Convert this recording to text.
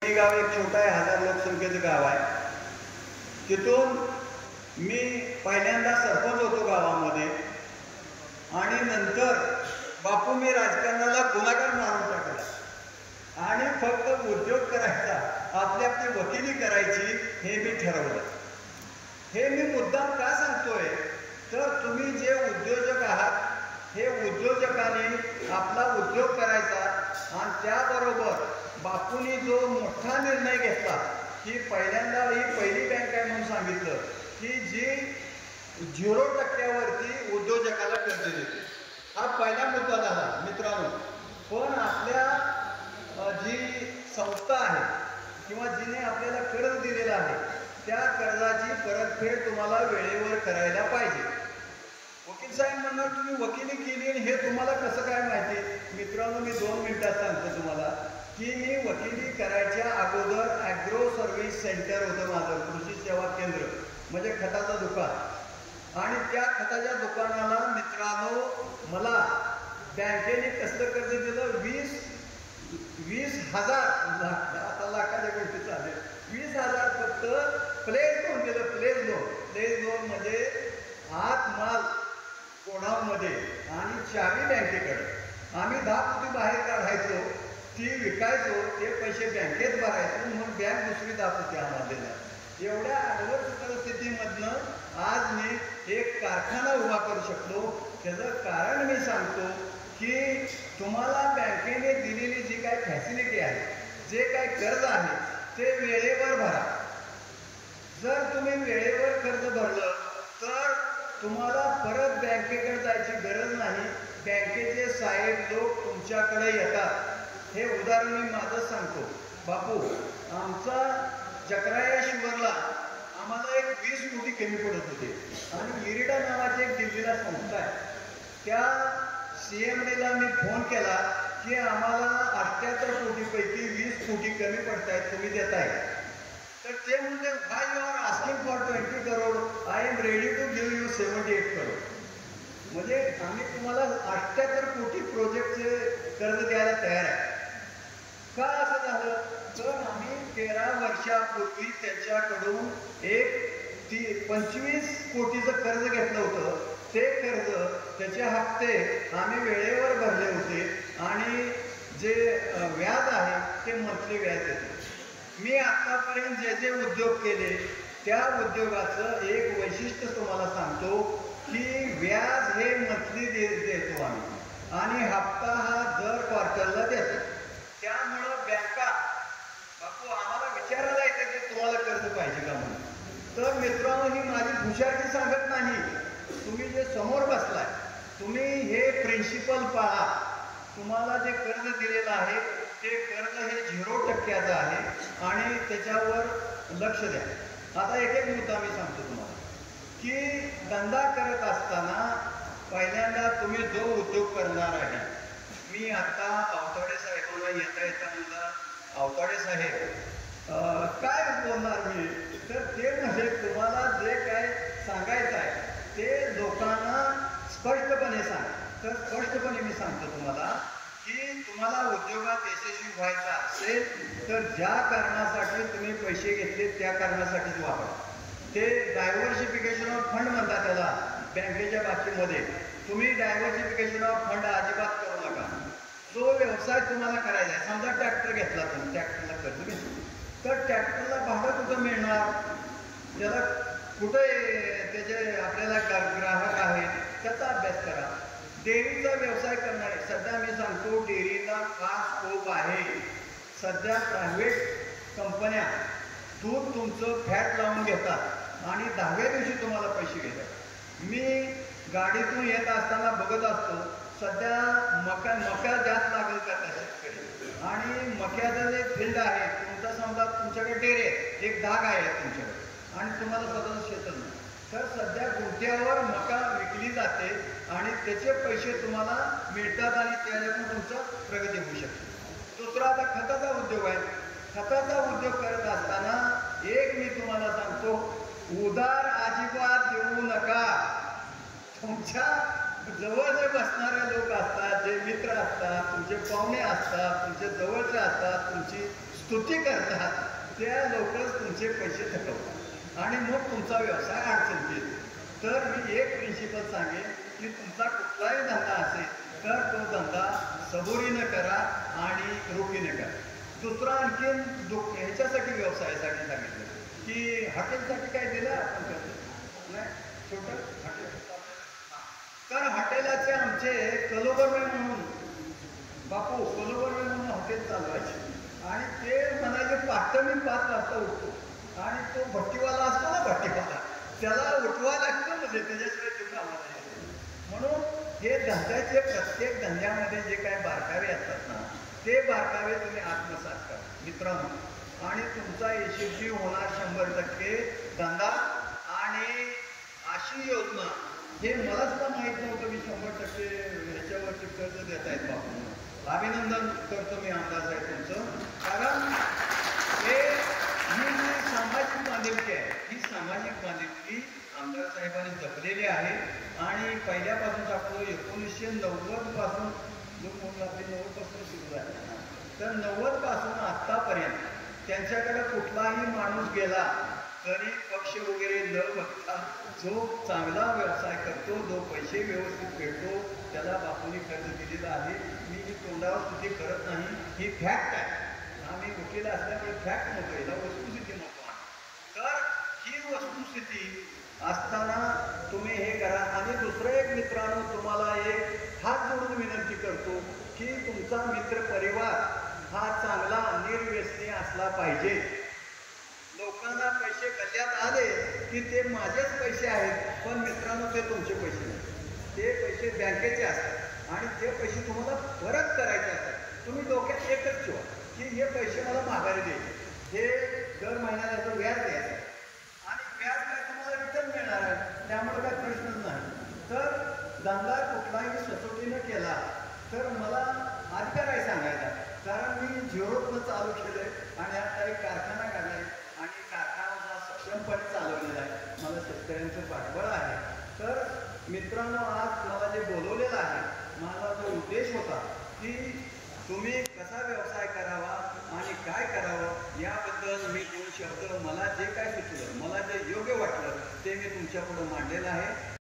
हे गाव एक छोटं आहे, 1000 लोकसंख्येचं गाव आहे. तिथून मी पहिल्यांदा सरपंच होतो गावामध्ये आणि नंतर बापू मी राजकारणाला गुन्हेगार मारून टाकला आणि फक्त उद्योग करायचा, आपली आपली वकिली करायची हे मी ठरवलं. हे मी मुद्दाम का सांगतोय तर तुम्ही जे उद्योजक आहात हे उद्योजकांनी आपला उद्योग करायचा आणि त्याबरोबर बापूंनी जो मोठा निर्णय घेतला की पहिल्यांदा ही पहिली बँक आहे म्हणून सांगितलं की जी 0% उद्योजकाला कर्ज देते. हा पहिला मुद्दा झाला मित्रांनो. पण आपल्या जी संस्था आहे किंवा जिने आपल्याला कर्ज दिलेलं आहे त्या कर्जाची परतफेड तुम्हाला वेळेवर करायला पाहिजे. वकील साहेब म्हणणार तुम्ही वकिली केली आणि हे तुम्हाला कसं काय माहिती. मित्रांनो मी 2 मिनिटात सांगतो तुम्हाला की मी वकिली करायच्या अगोदर ॲग्रो सर्व्हिस सेंटर होतं माझं, कृषी सेवा केंद्र म्हणजे खताचं दुकान. आणि त्या खताच्या दुकानाला मित्रांनो मला बँकेने कसलं कर्ज दिलं 20,000 आता लाखाच्या गोष्टी चालेल 20,000 फक्त प्लेज लोन दिलं. प्लेज लोन म्हणजे आत माल कोणामध्ये आणि चावी बँकेकडे. आम्ही 10 कोटी बाहेर काढायचो, ती विकायचो, ते पैसे बँकेत भरायचो म्हणून बँक दुसरी 10 कोटी आम्हाला देणार. एवढ्या ॲडव्हर्स परिस्थितीमधनं आज मी एक कारखाना उभा करू शकलो. त्याचं कारण मी सांगतो की तुम्हाला बँकेने दिलेली जी काही फॅसिलिटी आहे, जे काही कर्ज आहे ते वेळेवर भरा. जर तुम्ही वेळेवर कर्ज भरलं तर तुम्हाला परत बँकेकडे जायची गरज नाही. बँकेचे साहेब लोक तुमच्याकडे येतात. हे उदाहरण मी माझं सांगतो. बापू आमचा जकरायेश्वरला आम्हाला एक 20 कोटी कमी पडत होते आणि इरिडा नावाची एक दिल्लीला संस्था आहे. त्या CMDला मी फोन केला की आम्हाला 78 कोटीपैकी 20 कोटी कमी पडत आहेत, तुम्ही देताय. तर ते म्हणजे why you are asking for 20 crore, I am ready to give you 78 crore. म्हणजे आम्ही तुम्हाला 78 कोटी प्रोजेक्टचे कर्ज द्यायला तयार आहे. का असं झालं तर आम्ही 13 वर्षापूर्वी त्याच्याकडून एक 25 कोटीचं कर्ज घेतलं होतं. ते कर्ज त्याचे हप्ते आम्ही वेळेवर भरले होते आणि जे व्याज आहे ते मंथली व्याज देतो. मी आतापर्यंत जे जे उद्योग केले त्या उद्योगाचं एक वैशिष्ट्य तुम्हाला सांगतो की व्याज हे मंथली देतो आम्ही आणि हप्ता हा दर क्वार्टरला देतो. त्यामुळं बँका बापू आम्हाला विचारायला येते की तुम्हाला कर्ज पाहिजे का म्हणून. तर मित्रांनो ही माझी हुशारी सांगत नाही. तुम्ही जे समोर बसलाय तुम्ही हे प्रिन्सिपल पाळा. तुम्हाला जे कर्ज दिलेलं आहे ते कर्ज हे 0% आहे आणि त्याच्यावर लक्ष द्या. आता एक मुद्दा मी सांगतो तुम्हाला की धंदा करत असताना पहिल्यांदा तुम्ही जो उद्योग करणार आहे. मी आता आवताडे साहेबांना येता मला आवताडे साहेब काय बोलणार मी तर ते म्हणजे तुम्हाला जे काय सांगायचं आहे ते लोकांना स्पष्टपणे सांगा. तर स्पष्टपणे मी सांगतो तुम्हाला की तुम्हाला उद्योगात यशस्वी व्हायचा असेल तर ज्या कारणासाठी तुम्ही पैसे घेतले त्या कारणासाठीच वापरा. ते डायव्हर्सिफिकेशन ऑफ फंड म्हणतात त्याला बँकेच्या बाबतीमध्ये. तुम्ही डायव्हर्सिफिकेशन ऑफ फंड अजिबात करू नका. जो व्यवसाय तुम्हाला करायचा आहे, समजा ट्रॅक्टर घेतला तुम्ही, ट्रॅक्टरला कर्ज घेतलं तर ट्रॅक्टरला भाडं कुठं मिळणार, त्याला कुठे त्याचे आपल्याला ग्राहक आहेत त्याचा अभ्यास करा. डेअरीचा व्यवसाय करणारे सध्या मी सांगतो डेअरीला फार स्कोप आहे. सध्या प्रायव्हेट कंपन्या दूध तुमचं फॅट लावून घेतात आणि 10व्या दिवशी तुम्हाला पैसे घेतात. मी गाडीतून येत असताना बघत असतो सध्या मका जास्त लागेल करतात शेतकरी आणि मक्याचं जे फील्ड आहे तुमचा समजा तुमच्याकडे डेअरी आहे, एक 10 गाय आहेत तुमच्याकडे आणि तुम्हाला स्वतःचं शेत नाही तर सध्या गुंठ्यावर मका विकली जाते आणि त्याचे पैसे तुम्हाला मिळतात आणि त्याच्यातून तुमचं प्रगती होऊ शकते. दुसरा आता खताचा उद्योग आहे. खताचा उद्योग करत असताना एक मी तुम्हाला सांगतो उधार अजिबात देऊ नका. तुमच्या जवळ जे बसणारे लोक असतात, जे मित्र असतात, तुमचे पाहुणे असतात, तुमचे जवळचे असतात, तुमची स्तुती करतात त्या लोकच तुमचे पैसे थकवतात आणि मग तुमचा व्यवसाय अडचणीत येतो. तर मी एक प्रिन्सिपल सांगेन की तुमचा कुठलाही धंदा असेल तर तो धंदा सबुरीनं करा आणि रोखीने करा. दुसरा आणखीन ह्याच्यासाठी व्यवसायासाठी सांगितलं की हॉटेलसाठी काय दिलं आपण करतो नाही छोटं हॉटेल. तर हॉटेलाचे आमचे कलोबर्वे म्हणून बापू कलोबर्वे म्हणून हॉटेल चालवायचे आणि ते म्हणायचे पाठ मी 5 वाजता उठतो आणि तो भट्टीवाला असतो ना भट्टीवाला त्याला उठवा लागतं म्हणजे त्याच्याशिवाय ते कामाला येतो. म्हणून हे धंद्याचे प्रत्येक धंद्यामध्ये जे काय बारकावे असतात ना ते बारकावे तुम्ही आत्मसात करा मित्रांनो आणि तुमचा यशस्वी होणार 100% धंदा. आणि अशी योजना हे मला सुद्धा माहीत नव्हतं की 100% ह्याच्यावरती कर्ज देत आहेत बापू. अभिनंदन करतो मी आमदार साहेब तुमचं. कारण हे ही जी सामाजिक बांधिलकी आहे ही सामाजिक बांधिलकी आमदार साहेबांनी जपलेली आहे. आणि पहिल्यापासून आपलं 1990 पासून जो कोण आपली 90 पासून सुरू झाला तर 90 पासून आत्तापर्यंत त्यांच्याकडे कुठलाही माणूस गेला तरी पक्ष वगैरे न बघता जो चांगला व्यवसाय करतो जो पैसे व्यवस्थित भेटतो त्याला बापूंनी कर्ज दिलेलं आहे. मी ही तोंडावर स्तुती करत नाही, ही फॅक्ट आहे. आम्ही वकील असल्यामुळे फॅक्ट नको याला वस्तुस्थिती नको. तर ही वस्तुस्थिती असताना तुम्ही हे करा. आणि दुसरं एक मित्रांनो तुम्हाला एक हात जोडून विनंती करतो की तुमचा मित्र परिवार हा चांगला निर्व्यसनी असला पाहिजे. लोकांना पैसे गल्ल्यात आले की ते माझेच पैसे आहेत पण मित्रांनो ते तुमचे पैसे नाही, ते पैसे बँकेचे असतात आणि ते पैसे तुम्हाला परत करायचे असतात. तुम्ही डोक्यात एकच ठेवा की हे पैसे मला माघारी द्यायचे, हे दर महिन्याला याचं व्याज द्यायचं आणि व्याज काय तुम्हाला रिटर्न मिळणार आहे त्यामुळे काय प्रश्नच नाही. तर धंदा कुठलाही सचोटीनं केला तर मला अधिकार आहे सांगायचा. कारण मी झिरोतनं चालू केलं आहे आणि आता एक कारखाना काढला आहे आणि कारखाना सक्षमपणे चालवलेला आहे. मला शेतकऱ्यांचं पाठबळ आहे. तर मित्रांनो आज मला जे बोलवलेलं आहे माझा जो उद्देश होता की तुम्ही कसा व्यवसाय करावा आणि काय करावं याबद्दल मी 2 शब्द मला जे काय सुचलं मला जे योग्य वाटलं ते मी तुमच्यापुढं मांडलेलं आहे.